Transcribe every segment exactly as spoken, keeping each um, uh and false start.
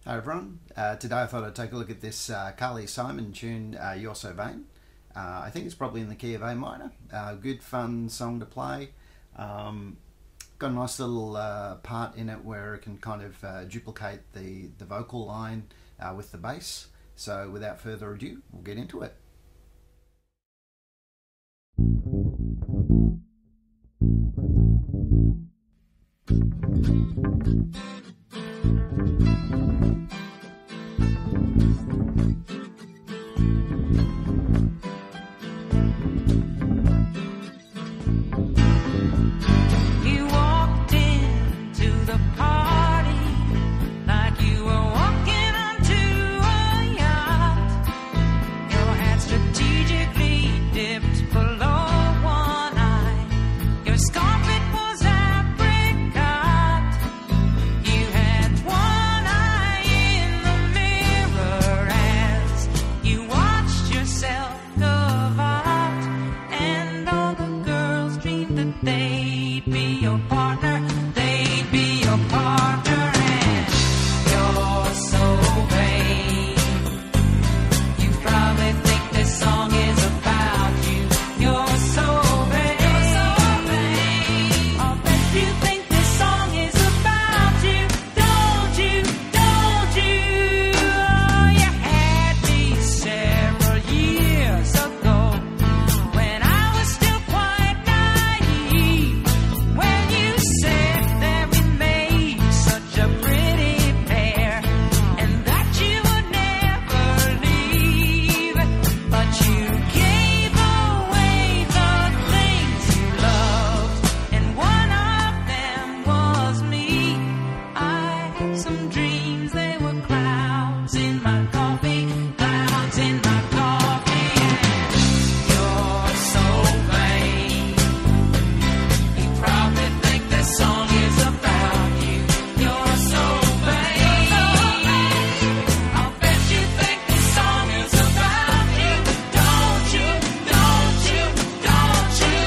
Hi everyone, uh, today I thought I'd take a look at this uh, Carly Simon tune, uh, You're So Vain. Uh, I think it's probably in the key of A minor. Uh, good fun song to play. Um, got a nice little uh, part in it where it can kind of uh, duplicate the, the vocal line uh, with the bass. So without further ado, we'll get into it. You walked into the party like you were walking onto a yacht. Your hat strategically dipped below one eye. Your scarf, it was apricot. You had one eye in the mirror as you watched yourself go out. And all the girls dreamed that they'd be your partner, they'd be your partner, and you're so vain. You probably think this song is about you. You're so vain. I'll bet you think this song is about you. Don't you, don't you? Oh, you had me several years ago when I was still quite naive. When you said that we made such a pretty pair and that you would never leave, but you gave away the things you loved, and one of them was me. I had some dreams, they were clouds in my coffee, clouds in my coffee, and you're so vain. You probably think this song is about you. You're so vain. I'll bet you think this song is about you. Don't you, don't you, don't you?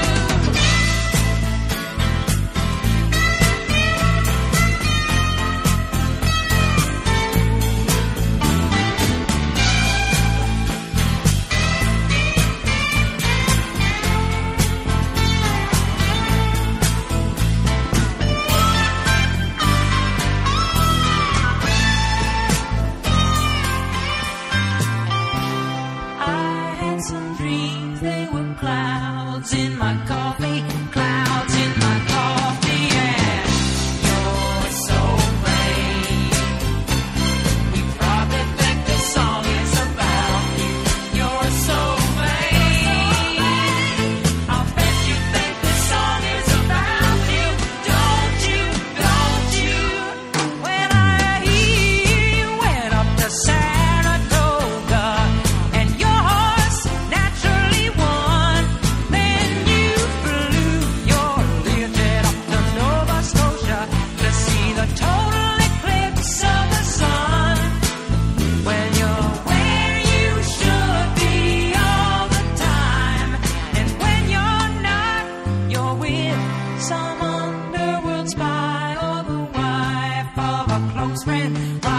I had some dreams, they were clouds in my coffee, clouds in my coffee, and you're so vain. You probably think this song is about you. You're so vain. I'll bet you think this song is about you. Don't you, don't you? When I hear you went up to Saratoga and your horse naturally won, then you flew your Learjet up to Nova Scotia to see the total eclipse of the sun. When you're where you should be all the time, and when you're not, you're with some underworld spy or the wife of a close friend.